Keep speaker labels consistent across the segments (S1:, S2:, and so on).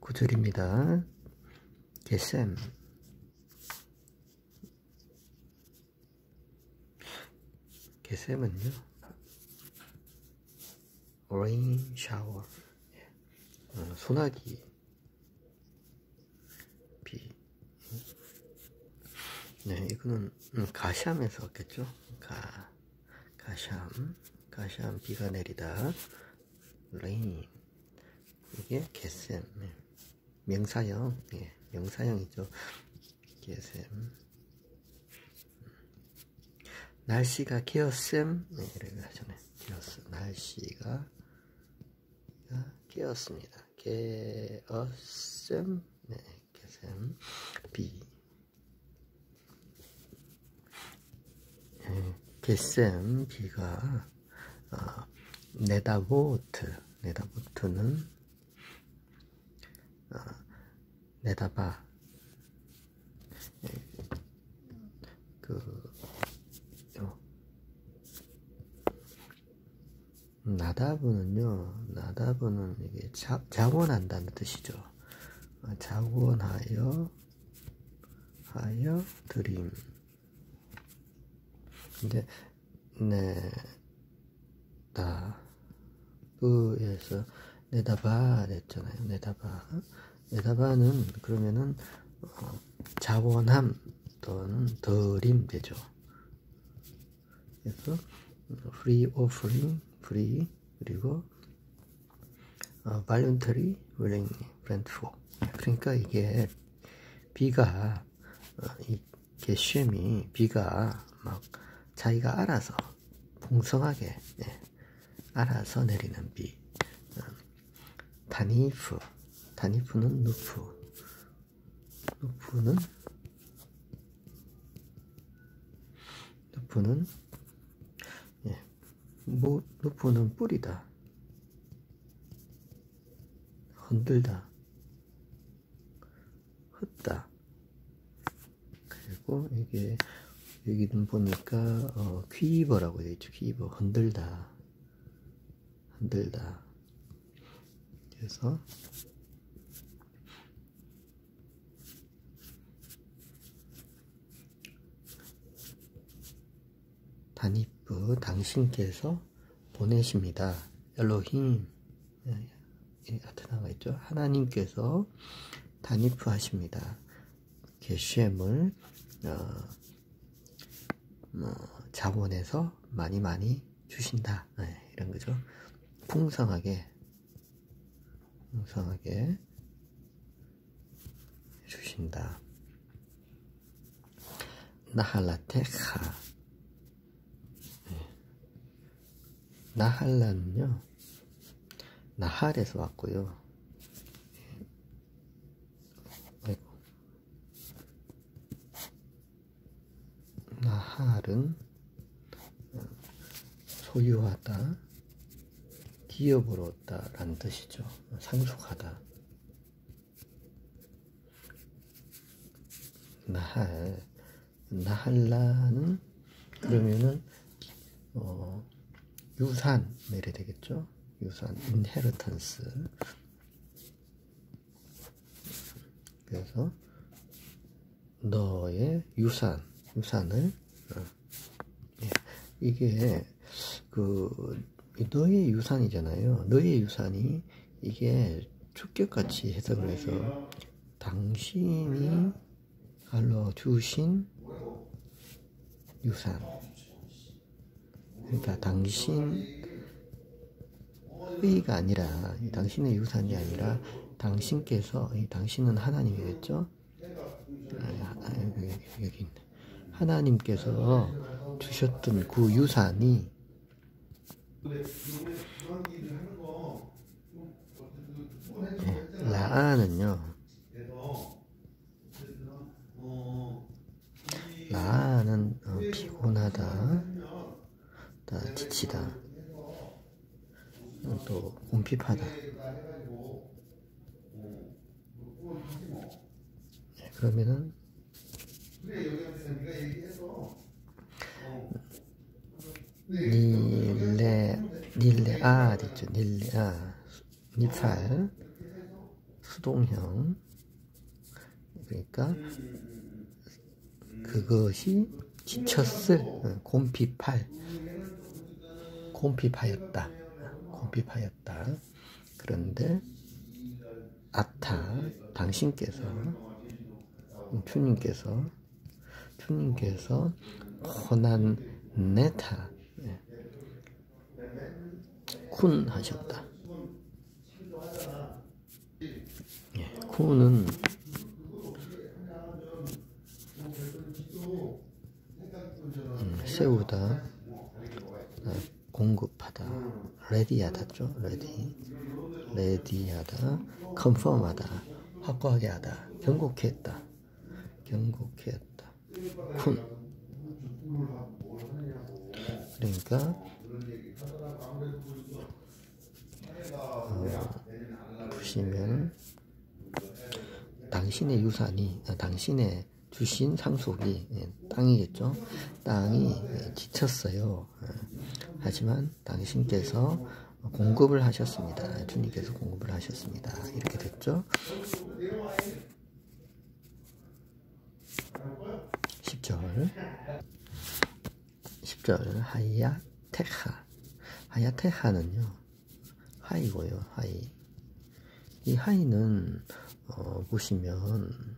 S1: 구절입니다. 게셈. 게셈은요, rain shower, 소나기 비. 네, 이거는 가샴에서 왔겠죠. 가샴 비가 내리다. rain, 이게 게셈. 명사형, 명사형이죠. 게셈. 날씨가 게었셈, 이렇게 하잖아요. 게었어. 날씨가 게었습니다. 게었셈, 게셈. 비. 게셈, 비가 네다보트는 내다봐. 나다브는 이게 자원한다는 뜻이죠. 자원하여 드림. 근데 네다브에서 내다봐 됐잖아요. 네다바는 그러면은 자원함 또는 드림 되죠. 그래서 free offering, free, 그리고 voluntary, willing, friendful. 그러니까 이게 비가 이 게셈이 비가 막 자기가 알아서 풍성하게 알아서 내리는 비. 다니프는 누프는 누프는 뿌리다, 흔들다, 흩다. 그리고 이게 여기는 보니까 퀴버라고 되어 있죠. 퀴버, 흔들다. 그래서 다니프, 당신께서 보내십니다. 엘로힘, 아테나가 있죠. 하나님께서 다니프 하십니다. 게셈을 자원해서 많이 주신다. 이런 거죠. 풍성하게 주신다. 나할라테카. 나할라는요, 나할에서 왔고요. 나할은 소유하다, 기업으로 얻다 라는 뜻이죠. 상속하다. 나할라는 그러면은 유산 이래 되겠죠. 유산, 인헤리턴스. 그래서 너의 유산을 이게 너의 유산이잖아요. 너의 유산이 이게 주격같이 해석을 해서 당신이 알려주신 유산. 그러니까 당신의가 아니라, 당신의 유산이 아니라 당신께서, 당신은 하나님이겠죠. 여기 있네. 하나님께서 주셨던 그 유산이 라아는요, 라아는 피곤하다, 지치다, 또 궁핍하다. 그러면은 닐레아 됐죠. 닐레아, 니팔, 수동형. 그러니까 그것이 지쳤을 곰핍하였다. 그런데 아타 당신께서 주님께서 고난 네타 쿤 하셨다. 쿤은 세우다, 공급하다, 레디하다죠. 레디하다, 컨펌하다, 확고하게 하다, 경고케 했다. 쿤. 그러니까 보시면 당신의 유산이, 당신의 주신 상속이 땅이겠죠. 땅이 지쳤어요. 하지만 당신께서 공급을 하셨습니다. 주님께서 공급을 하셨습니다. 이렇게 됐죠. 10절 하야테하는요, 하이고요. 이 하이는 보시면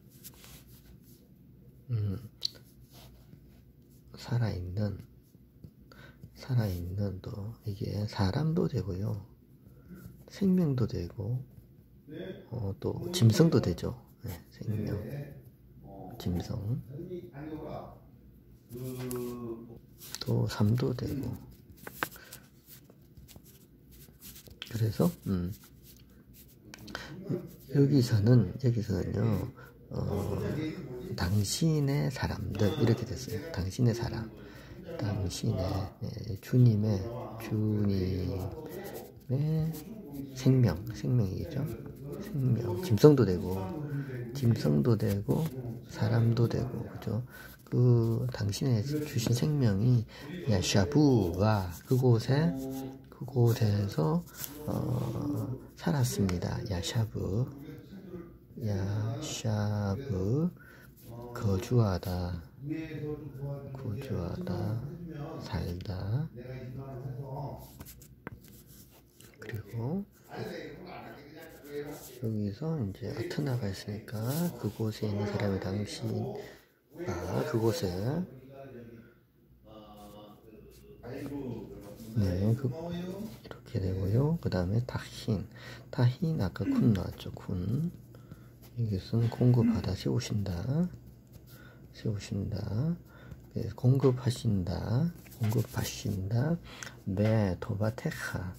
S1: 살아있는 또 이게 사람도 되고요, 생명도 되고, 또 짐승도 되죠. 생명, 짐승, 또 삶도 되고. 그래서 여기서는요, 당신의 사람들 이렇게 됐어요. 당신의 사람, 주님의 생명이겠죠. 생명, 짐승도 되고 사람도 되고, 그죠? 그 당신의 주신 생명이 야샤부가 그곳에서 살았습니다. 야샤브 거주하다, 살다. 그리고 여기서 이제 아트나가 있으니까 그곳에 있는 사람이 그곳에 이렇게 되고요. 그 다음에 타힌 아까 쿤 나왔죠. 쿤. 이것은 공급하다, 세우신다. 공급하신다. 토바테카.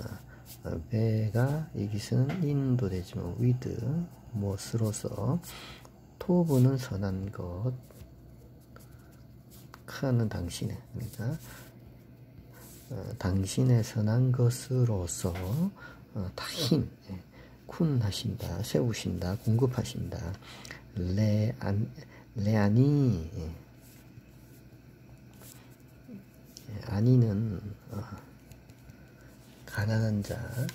S1: 배가 여기서는 인도 되지만 위드 못으로서, 토부는 선한 것, 카는 당신의, 그러니까 당신의 선한 것으로서 타힌, 쿤 하신다, 세우신다, 공급하신다. 레아니, 아니는 가난한 자,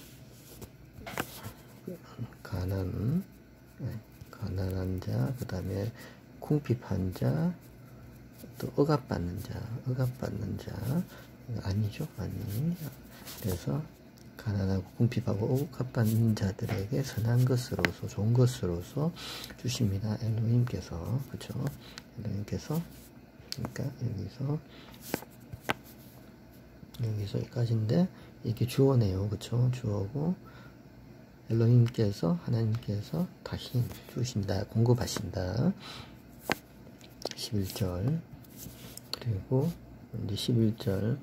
S1: 그 다음에 궁핍한 자, 또 억압받는 자, 아니죠. 그래서 가난하고 궁핍하고 억압받는 자들에게 선한 것으로서, 좋은 것으로서 주십니다. 엘로힘께서, 그렇죠? 엘로힘께서, 그러니까 여기서 여기까지인데, 이게 주어네요. 그렇죠? 주어고, 엘로힘께서, 하나님께서 다힌 주신다, 공급하신다. 11절. 그리고 이제 11절,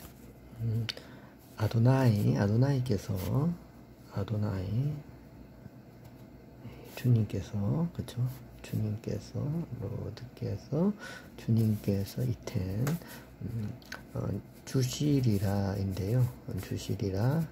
S1: 아도나이께서, 주님께서, 그쵸? 주님께서 이텐, 주시리라인데요. 주시리라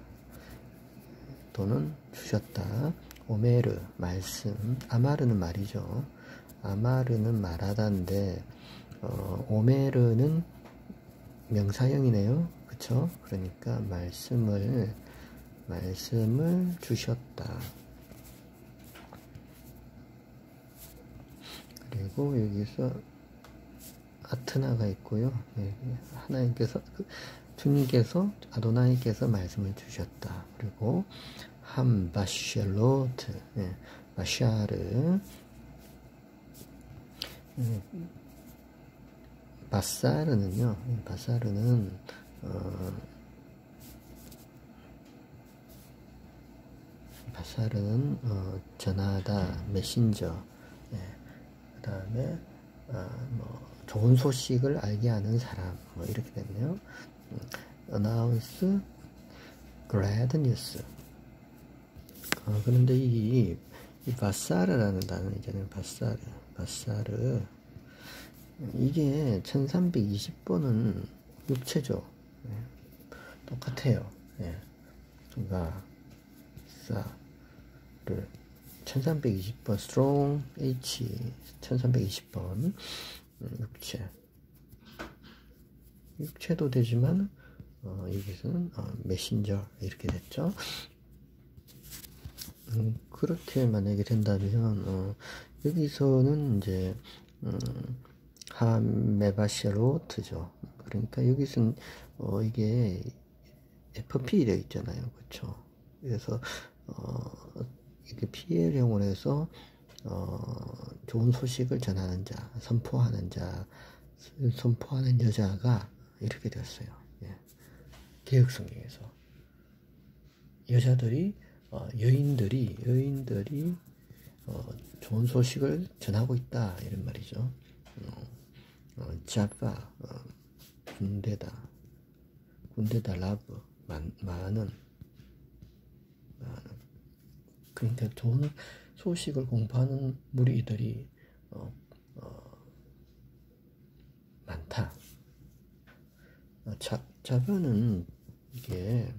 S1: 또는 주셨다. 오메르, 말씀. 아마르는 말이죠. 아마르는 말하다인데, 오메르는 명사형이네요. 그쵸? 그러니까 말씀을 주셨다. 그리고 여기서 아트나가 있고요. 하나님께서 주님께서 아도나이께서 말씀을 주셨다. 그리고 함바샬로트, 바샤르, 바사르는요. 바사르는 전하다, 메신저. 그 다음에 뭐 좋은 소식을 알게 하는 사람, 뭐 이렇게 됐네요. announce glad news. 그런데 이 바사르라는 단어 있잖아요. 바사르. 이게 1320번은 육체죠. 똑같아요. 바사르 1320번 strong H 1320번 육체도 되지만 여기서는 메신저 이렇게 됐죠. 그렇게 만약에 된다면 여기서는 이제 하메바시로트죠. 그러니까 여기서는 이게 FP 되어 있잖아요. 그렇죠? 그래서 이게 PL형으로 해서 좋은 소식을 전하는 자, 선포하는 여자가 이렇게 되었어요. 개혁성경에서 여인들이 좋은 소식을 전하고 있다 이런 말이죠. 자파 군대다 라브 많은 그러니까 좋은 소식을 공부하는 무리들이 많다. 자바는 이게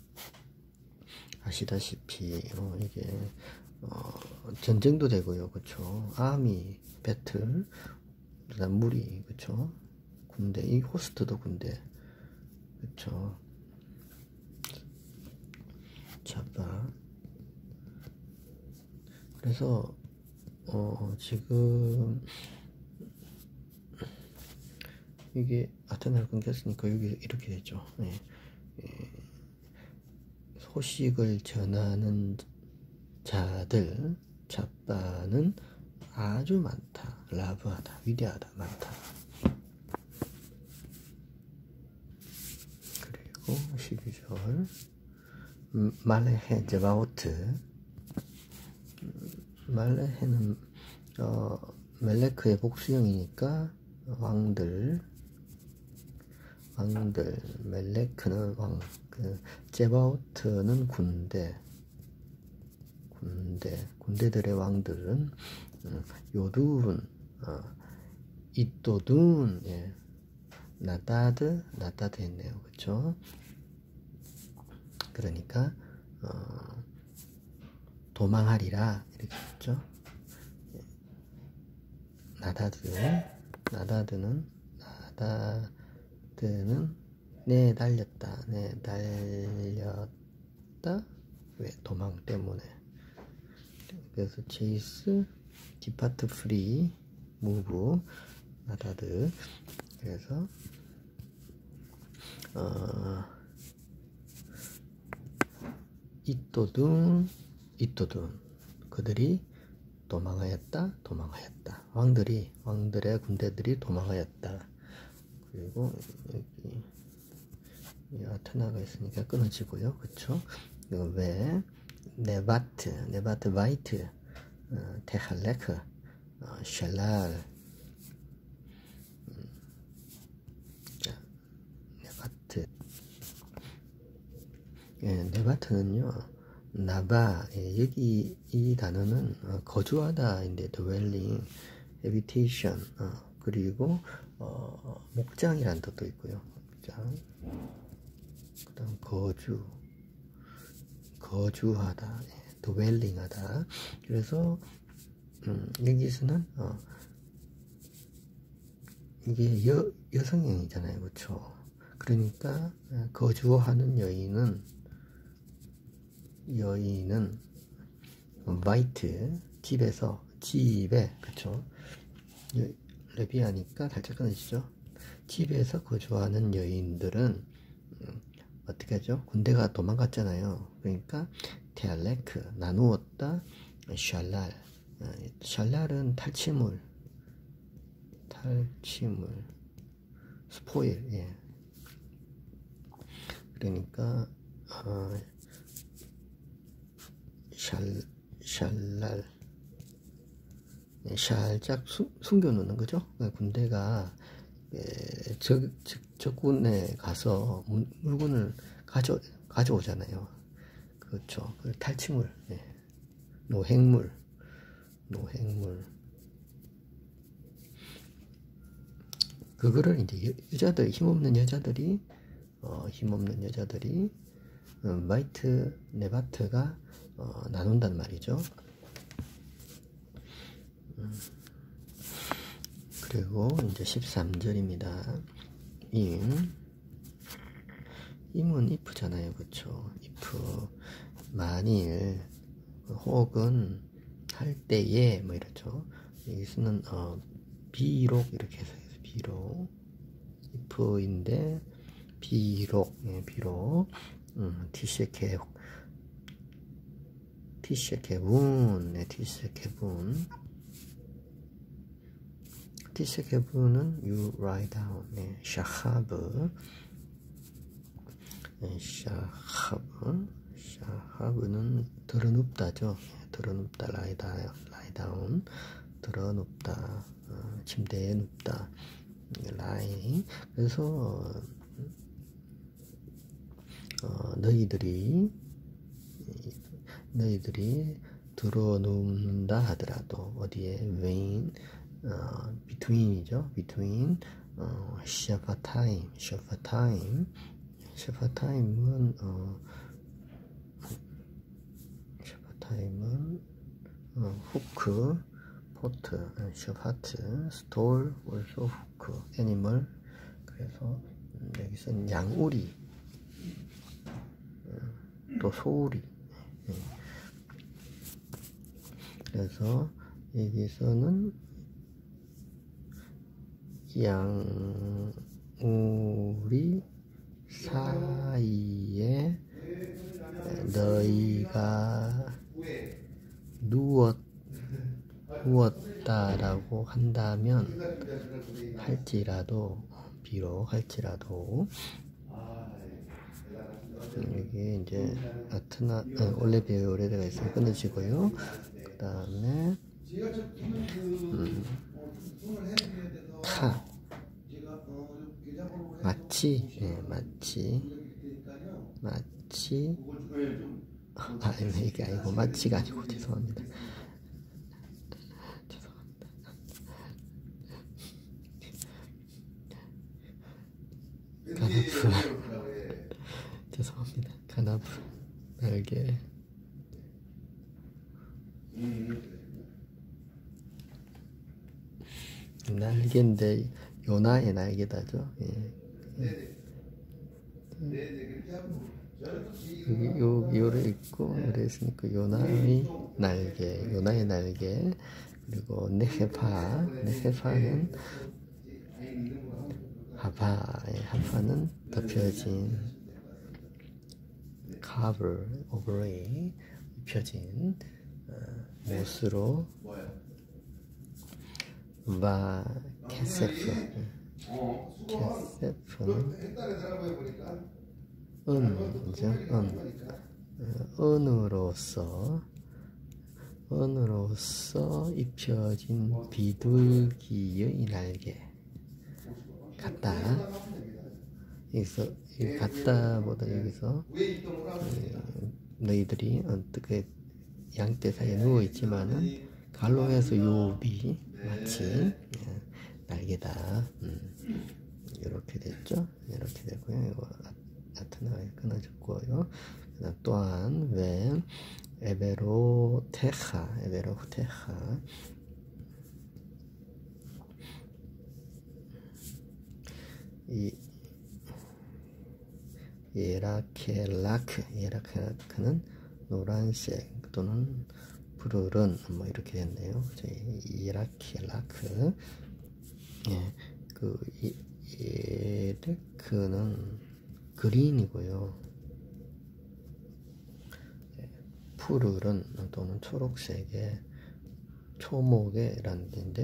S1: 아시다시피 이게 전쟁도 되고요, 그렇죠? 아미 배틀, 그다음 무리, 그렇죠? 군대, 이 호스트도 군대, 그렇죠? 자바. 그래서 지금 이게 아테나를 끊겼으니까 여기 이렇게 되죠. 소식을 전하는 자들, 자바는 아주 많다. 라브하다, 위대하다, 많다. 그리고 12절 말레헤 제바오트. 말레헤는 멜레크의 복수형이니까 왕들, 멜레크는 왕, 제바오트는 군대들의 왕들은 요둔, 이또둔, 나다드 했네요. 그쵸? 그러니까 도망하리라 이렇게 했죠. 나다드는 달렸다. 왜? 도망 때문에. 그래서 체이스, 디파트 프리, 무브, 나다드. 그래서 이또둔 그들이 도망하였다. 왕들의 군대들이 도망하였다. 그리고 여기 아테나가 있으니까 끊어지고요. 그쵸? 이거 왜? 네바트 바이트, 테할레크, 샬랄. 네바트. 네바트는요, 나바. 여기 이 단어는 거주하다인데, dwelling, habitation, 그리고 목장이라는 뜻도 있고요. 목장. 그다음 거주하다, dwelling하다. 그래서 여기서는 이게 여성형이잖아요, 그렇죠? 그러니까 거주하는 여인은 화이트, 집에, 그쵸? 레비아니까 살짝 끊어지죠. 집에서 거주하는 여인들은 어떻게 하죠? 군대가 도망갔잖아요. 그러니까 테알레크 나누었다. 샬랄 샬랄은 탈취물 스포일. 예. 그러니까 샬랄 살짝 숨겨놓는 거죠. 군대가 적군에 가서 물건을 가져오잖아요. 그렇죠. 탈취물, 예. 노획물. 그거를 이제 여자들, 힘없는 여자들이 바이트 네바트가 나눈단 말이죠. 그리고 이제 13절입니다. 임은 if잖아요. 그쵸? if 만일 혹은 할 때에 뭐 이렇죠. 여기서는 비록 이렇게 해서 비록 if인데 비록 티셰케분은 you write down. 샤하브는 드러눕다죠. 드러눕다 lie down 드러눕다 침대에 눕다 lie. 그래서 너희들이 드러눕는다 하더라도 어디에 between이죠. between 샤파타임은 후크 포트 샤파트 스톨 also 후크 애니멀. 그래서 여기서는 양우리 또 소우리. 그래서 여기서는 양우리 사이에 너희가 누웠다라고 한다면 비록 할지라도 여기 이제 올레비에 오레데가 있으면 끊어지고요. 그 다음에 마치 이게 아니고 마치가 아니고 죄송합니다. 죄송합니다. 가나프 날개 날개인데 요나의 날개다죠. 예. 여기 요래 있고 요래 있으니까 요나의 날개. 그리고 네헤파는 하파는 덮여진 cover overlay 입혀진 못으로 캐세프는 은으로서 입혀진 비둘기의 날개 같다. 여기서 같다보다 여기서 너희들이 어떻게 양떼 사이에 누워 있지만은 갈롱에서 요비 마치 날개다. 이렇게 됐죠. 이렇게 되고요. 이거 아트나가 끊어졌고요. 그다음 또한 왜 에베로테카 이 예라케라크는 노란색 또는 푸르른 뭐 이렇게 됐네요. 이라키 라크. 예, 이레크는 그린이고요. 예, 푸르른 또는 초록색의 초목의라는 데인데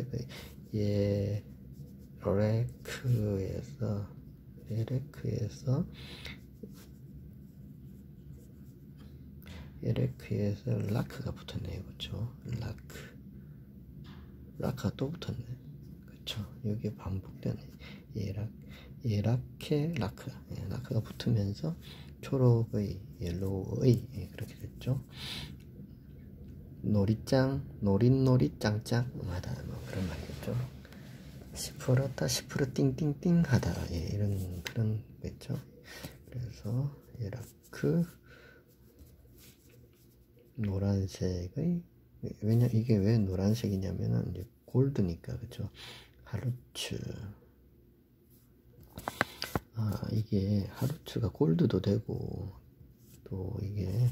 S1: 에레크에서 라크가 붙었네요. 그쵸? 라크가 또 붙었네. 그쵸? 여기 반복되네. 예라케 라크. 예, 라크가 붙으면서 초록의, 옐로우의, 예, 그렇게 됐죠. 노릿노릿 짱짱 하다, 뭐 그런 말이겠죠. 시퍼렇다, 시퍼러 띵띵띵 하다, 예, 이런 그런 거겠죠. 그래서 예라크 노란색의, 이게 왜 노란색이냐면은 이제 골드니까. 그쵸? 하루츠. 이게 하루츠가 골드도 되고 또 이게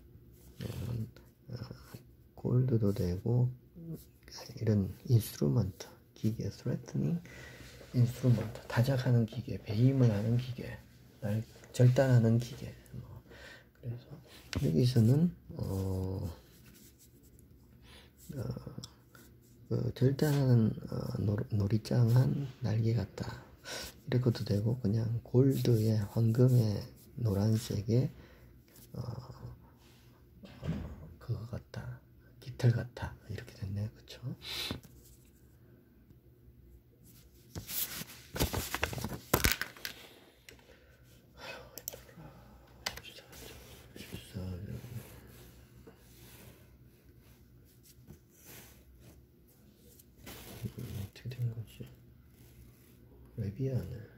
S1: 골드도 되고 이런 인스트루먼트 기계, threatening 인스트루먼트, 타작하는 기계, 배임을 하는 기계, 날 절단하는 기계. 그래서 여기서는 절단하는 노리짱한 날개 같다, 이렇게도 되고, 그냥 골드의, 황금의 노란색의 그거 같다, 깃털 같다, 이렇게 됐네요. 그쵸? 어떻게 된 거지? 레비안을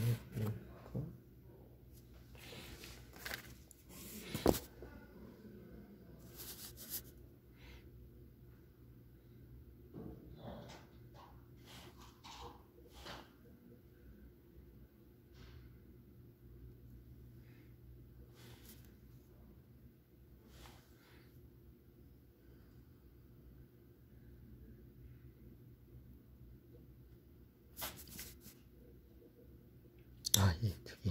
S1: 예, 저기.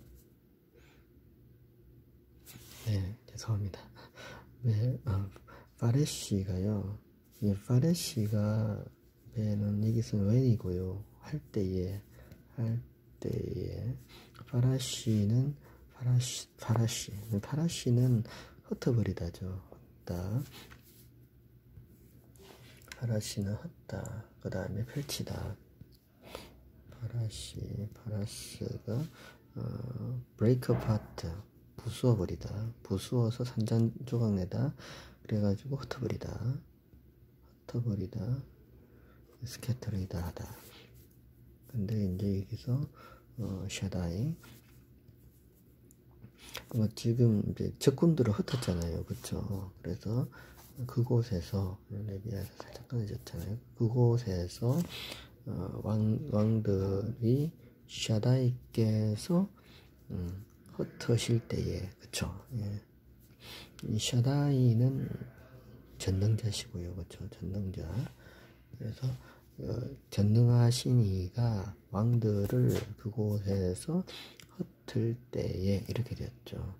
S1: 네, 죄송합니다. 네, 파레시가요. 이 파레시가 배는 여기서는 웬이고요. 할 때에 파라시는 파라시는 흩어버리다죠. 흩다. 파라시는 흩다. 그 다음에 펼치다. 파라스가 break apart, 부수어버리다, 부수어서 산산조각 내다, 그래가지고 흩어버리다, 스캐터리다 하다. 근데 이제 여기서 샤다이, 지금 이제 적군들을 흩었잖아요. 그쵸? 그래서 그곳에서, 레비아에서 살짝 끊어졌잖아요. 그곳에서 왕들이 샤다이께서 흩으실 때에, 그쵸? 예. 이 샤다이는 전능자시고요. 그쵸? 전능자. 그래서 전능하신 이가 왕들을 그곳에서 흩을 때에, 이렇게 되었죠.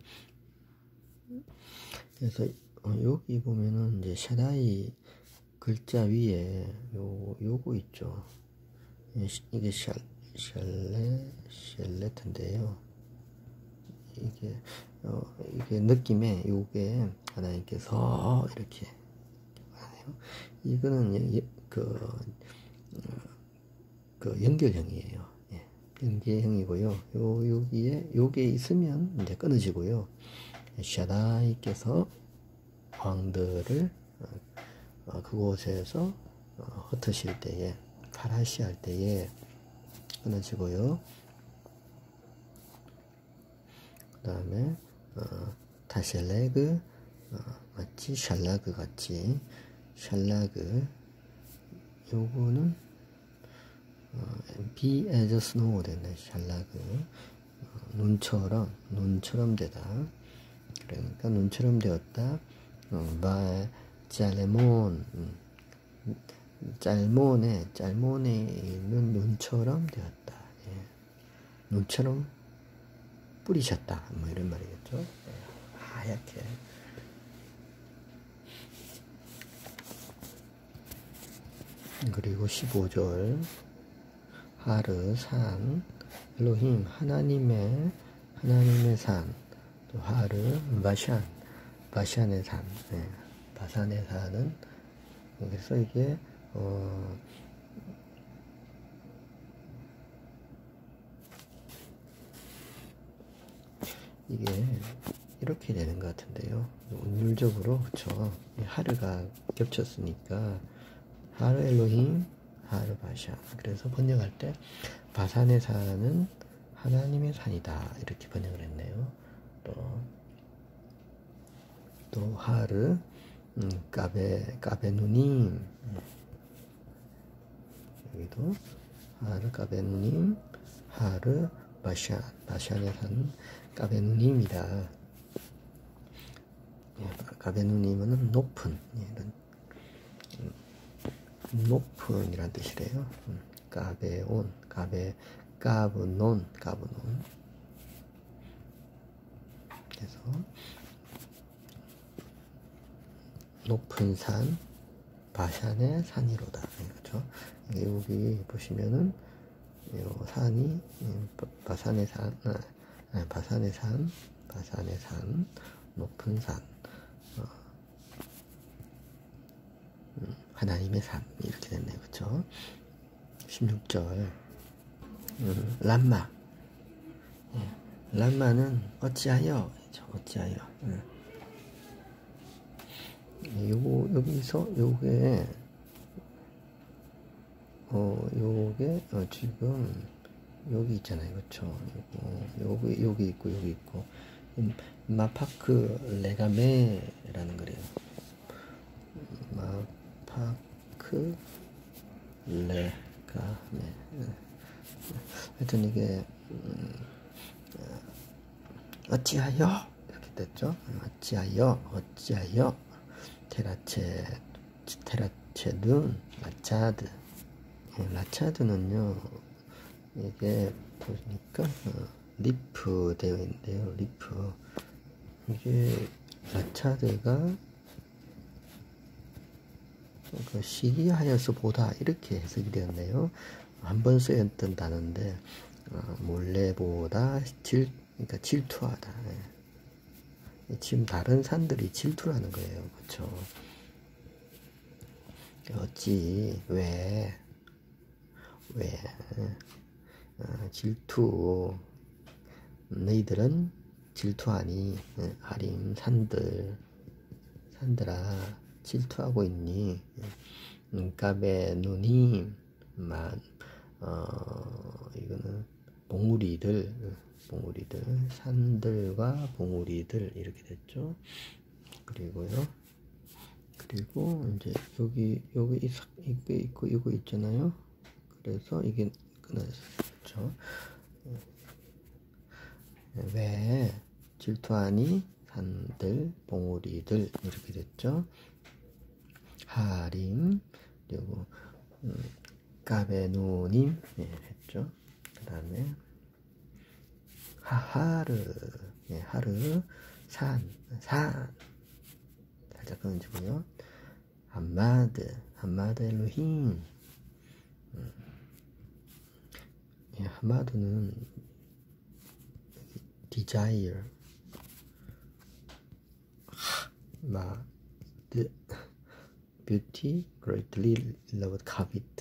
S1: 그래서 여기 보면은 이제 샤다이 글자 위에 요거 있죠. 이게 샬레트인데요. 이게 느낌에 요게 하나님께서 이렇게 하네요. 이거는 그 연결형이에요. 예, 연결형이고요. 여기에 요게 있으면 이제 끊어지고요. 샤다이께서 왕들을 그곳에서 흩으실 때에, 파라시 할 때에 끊어지고요. 그 다음에 다셀레그, 마치 샬라그 같이, 샬라그, 요거는 be as snow 됐네. 샬라그, 눈처럼 되다. 그러니까 눈처럼 되었다. by 짤몬, 짤몬에 있는 눈처럼 되었다. 예. 눈처럼 뿌리셨다. 뭐 이런 말이겠죠. 예. 하얗게. 그리고 15절 하르 산 엘로힘 하나님의 산, 또 하르 바샨의 산, 네. 바산의 산은 그래서 이게 이게 이렇게 되는 것 같은데요. 운율적으로 그쵸. 하르가 겹쳤으니까 하르 엘로힘 하르 바샨. 그래서 번역할 때 바산의 산은 하나님의 산이다 이렇게 번역을 했네요. 또 하르 까베누님, 여기도 하르 까베누님 하르 바샨의 산 까베누님이다. 까베누님은 높은, 이런 높은이란 뜻이래요. 까베온, 까브논. 그래서 높은 산, 바샨의 산이로다. 그렇죠? 여기 보시면은 요 산이 바산의 산, 높은 산, 하나님의 산 이렇게 됐네요. 그렇죠? 16절 람마. 람마는 어찌하여. 여기서 요게 지금 여기 있잖아요. 그렇죠? 여기 있고 마파크 레가메라는 거래요. 마파크 레가메. 하여튼 이게 어찌하여 이렇게 됐죠. 어찌하여 테라체든 라차드는요 이게 보니까 리프 되어 있는데요. 리프 이게 라차드가 그 시기하여서 보다 이렇게 해석이 되었네요. 한 번 쓰였던 단어인데 몰래 보다 그러니까 질투하다. 지금 다른 산들이 질투하는 거예요. 그렇죠? 어찌 왜 질투 너희들은 질투하니 하림 산들아 질투하고 있니? 까베 누님만 이거는 봉우리들 산들과 봉우리들 이렇게 됐죠. 그리고 이제 여기 있고 이거 있잖아요. 그래서 이게 끝났죠. 왜 질투하니? 산들, 봉우리들 이렇게 됐죠. 하림 그리고 까베누님 했죠. 그 다음에 하르 산 살짝 끊어지고요. 함마드 엘로힘. 함마드는 desire beauty greatly loved covet.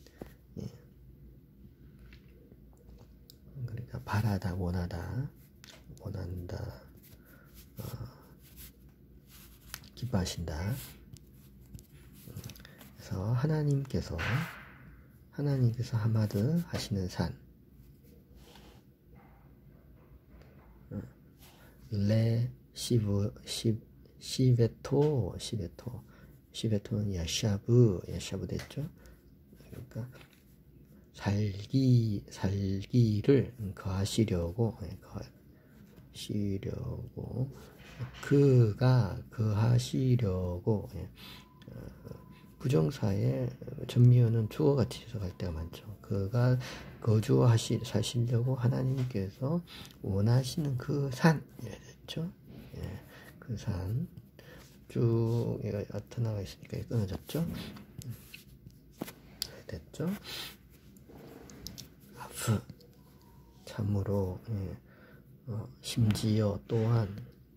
S1: 그러니까 바라다 원한다 기뻐하신다. 그래서 하나님께서 하마드 하시는 산 레 시베토는 야샤브 됐죠. 그러니까 살기를 거하시려고 그가 거하시려고 부정사의 전미어는 주어같이 해석할 때가 많죠. 그가 사시려고 하나님께서 원하시는 그 산 이래 됐죠. 그 산 쭉 얘가 나타나가 있으니까 끊어졌죠. 됐죠. 아프 참으로 심지어 또한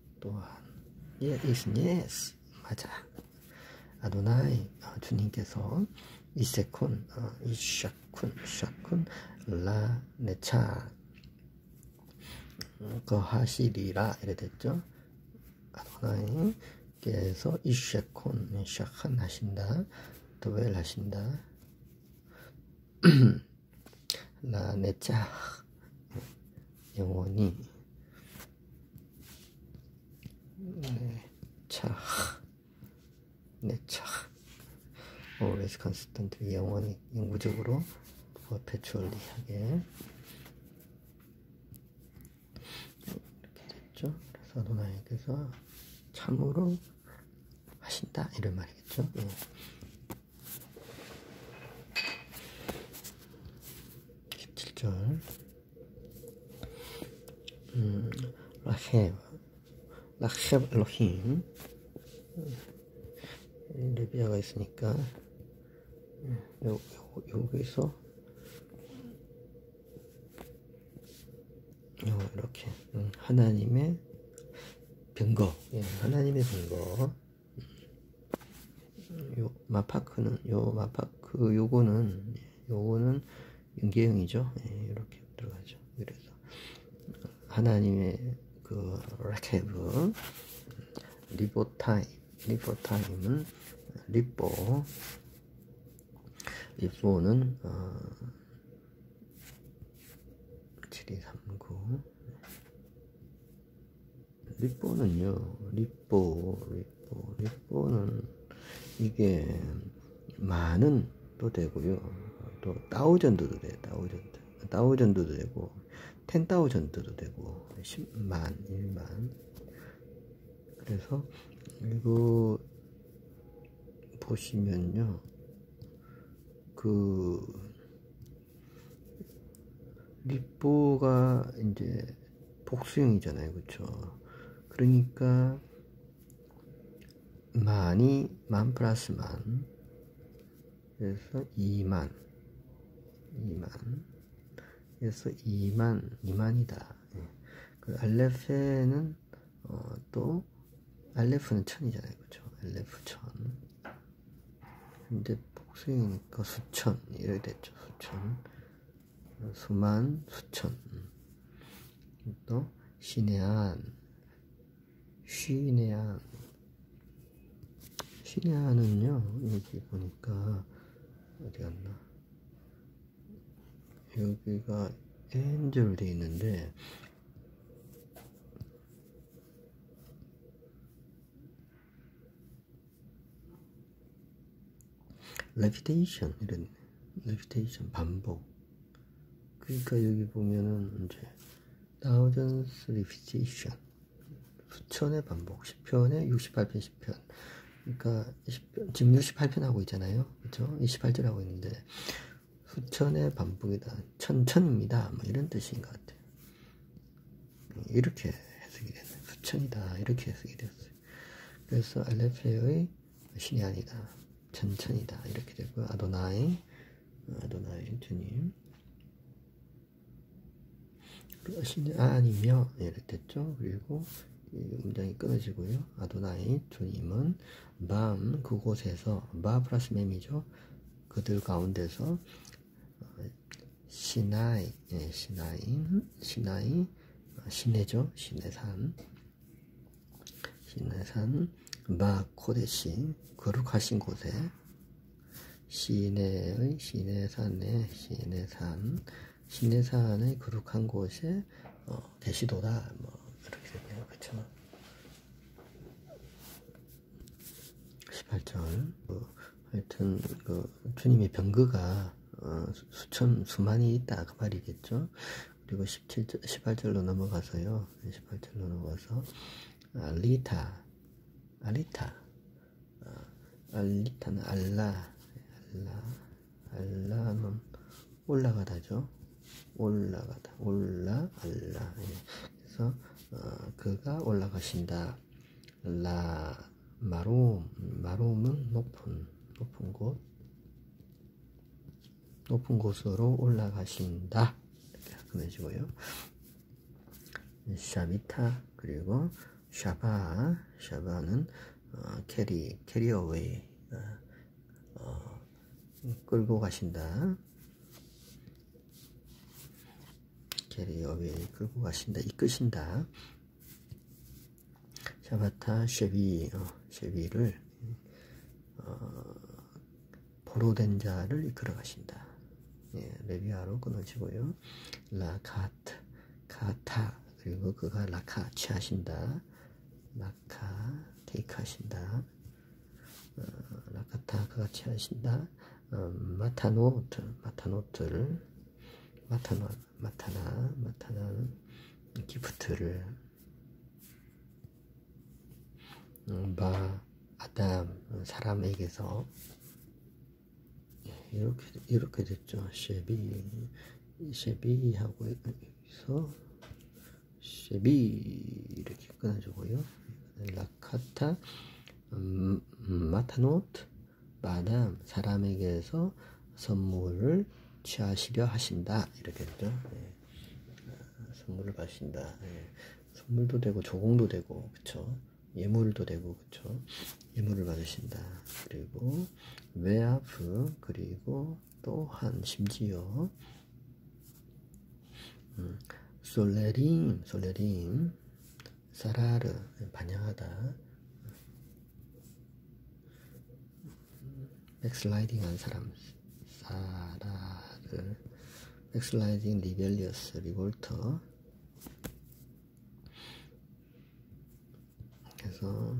S1: yes 맞아. 아도나이 주님께서 이세콘 이샤쿤 라 네차 거하시리라 이래 됐죠. 아도나이께서 이샤콘 샤칸 하신다 도벨 하신다 라 네차 영원히 네차 always constantly 영원히 영구적으로 perpetually하게 이렇게 됐죠. 그래서 아도나이께서 참으로 하신다 이런 말이겠죠. 17절 라헤브 엘로힘 레비아가 있으니까 여기서 이렇게 하나님의 근거, 하나님의 근거. 요 마파크는 요거는 연계형이죠. 이렇게 들어가죠. 그래서 하나님의 그 라케브 리포타임은 리포는 7239 리포는 이게 만은 또 되고요. 또 다우전드도 돼. 다우전드도 되고 10,000도 되고 10만 1만. 그래서 이거 보시면요. 그 리포가 이제 복수형이잖아요. 그렇죠? 그러니까 만 플러스 만. 그래서 2만. 그래서 2만이다. 그 알레페는 또 알레프는 1000이잖아요. 그렇죠? 알레프 1000. 근데 복수이니까 수천 이렇게 됐죠. 수만, 수천. 또 시내안은요. 여기 보니까 어디 갔나? 여기가 엔젤 돼 있는데 레피테이션 이런 레피테이션 반복. 그러니까 여기 보면은 이제 thousands repetition 수천의 반복 10편에 68편 10편. 그러니까 지금 68편 하고 있잖아요. 그렇죠? 28절 하고 있는데 수천의 반복이다. 천입니다. 뭐 이런 뜻인 것 같아요. 이렇게 해석이 됐어요. 수천이다. 이렇게 해석이 되었어요. 그래서 알레페의 신이 아니다. 천천이다. 이렇게 되고 아도나이 주님. 신이 아니며 이렇게 됐죠. 그리고 이 문장이 끊어지고요. 아도나이 주님은 밤 그곳에서 바 플러스 맴이죠. 그들 가운데서 시나이 시내죠. 시내산 바 코데시 거룩하신 곳에 시내산의 거룩한 곳에 계시도다. 뭐 이렇게 되네요. 그렇죠? 18절 하여튼 주님의 병거가 수만이 있다 그 말이겠죠. 그리고 18절로 넘어가서 알리타, 알리타, 알리타는 알라는 올라가다죠. 올라가다, 알라. 예. 그래서 그가 올라가신다. 마롬은 높은 곳으로 올라가신다. 이렇게 끊어지고요. 샤비타, 그리고 샤바는 캐리어웨이, 끌고 가신다. 캐리어웨이, 끌고 가신다, 이끄신다. 샤바타, 쉐비를 보로된 자를 이끌어 가신다. 예, 레비아로 끊어지고요. 가타, 그리고 그가 라카 취하신다. 라카 테이크하신다. 라카타 그가 취하신다. 마타나는 기프트를. 아담 사람에게서. 이렇게 됐죠. 쉐비하고 여기서 쉐비 이렇게 끊어주고요. 라카타, 마타노트, 마담 사람에게서 선물을 취하시려 하신다. 이렇게 됐죠. 예. 선물을 받으신다. 예. 선물도 되고 조공도 되고, 그쵸? 예물도 되고, 그쵸? 예물을 받으신다. 그리고 웨아프, 그리고 또한 심지어 솔레림, 사라르, 반영하다. 백슬라이딩한 사람, 사라르. 백슬라이딩, 리벨리어스, 리볼터. 그래서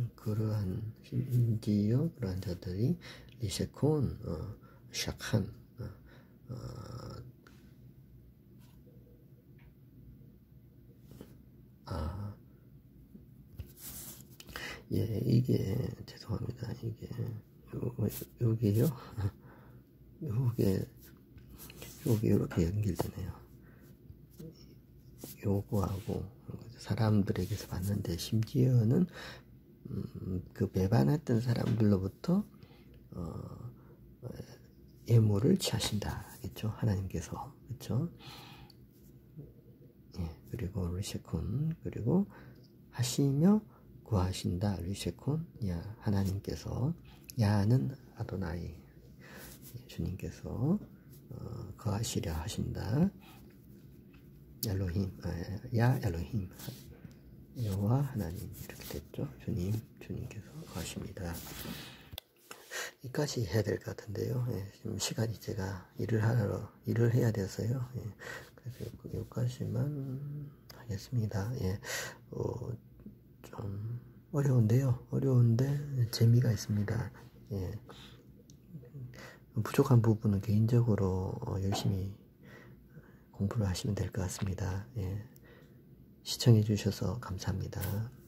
S1: 심지어 그러한 자들이 리세콘, 샥한, 예, 이게 죄송합니다. 여기요. 요게 이렇게 연결되네요. 요거하고 사람들에게서 봤는데, 심지어는 그 배반했던 사람들로부터 예물을 취하신다겠죠. 하나님께서, 그렇죠? 예, 그리고 리세콘, 그리고 하시며 구하신다. 리세콘, 야, 하나님께서. 야는 아도나이, 주님께서 거하시려 하신다. 엘로힘, 엘로힘, 여호와 하나님, 이렇게 됐죠. 주님께서 거하십니다. 여기까지 해야 될 것 같은데요. 예, 지금 시간이 제가 일을 해야 돼서요. 예, 그래서 여기까지만 하겠습니다. 예, 좀 어려운데 재미가 있습니다. 예, 부족한 부분은 개인적으로 열심히 공부를 하시면 될 것 같습니다. 예, 시청해 주셔서 감사합니다.